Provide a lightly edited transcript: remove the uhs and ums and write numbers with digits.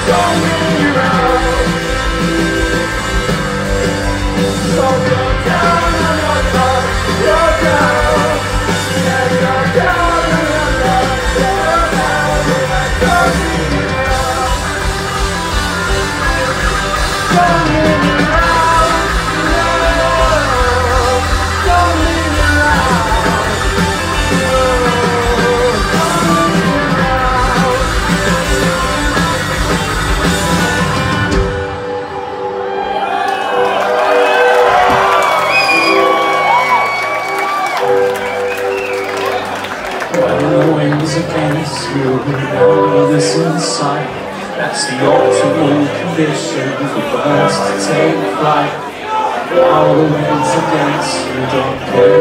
Against you, never this inside. That's the optimal condition for birds to take flight. All the winds against you, don't care.